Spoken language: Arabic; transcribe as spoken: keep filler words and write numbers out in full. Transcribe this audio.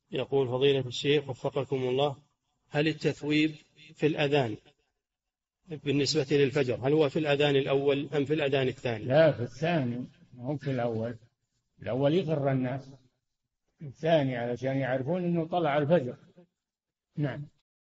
يقول فضيلة الشيخ وفقكم الله، هل التثويب في الأذان بالنسبة للفجر هل هو في الأذان الأول أم في الأذان الثاني؟ لا، في الثاني، مو في الأول. الأول يغر الناس، الثاني علشان يعرفون أنه طلع الفجر. نعم.